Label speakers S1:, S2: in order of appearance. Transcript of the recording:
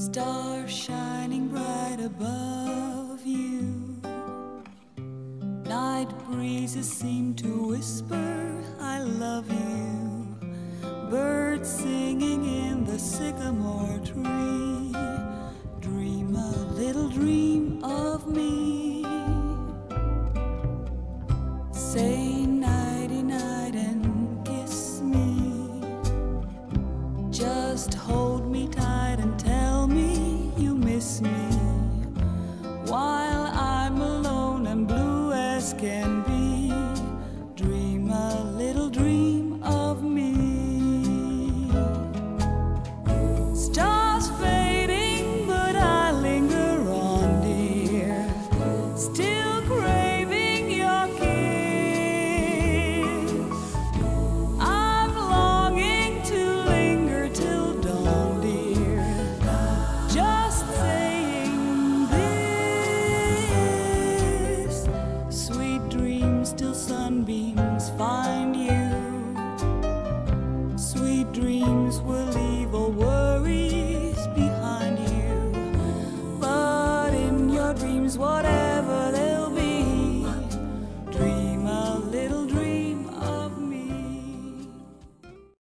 S1: Stars shining bright above you. Night breezes seem to whisper, I love you. Birds singing in the sycamore tree. Dream a little dream of me. Say nighty night and kiss me. Just hold me tight and tell me you miss me. While I'm alone and blue as can be, dream a little dream of me. Stars fading, but I linger on, dear, still craving your kiss. I'm longing to linger till dawn, dear, just saying this. Sweet dreams till sunbeam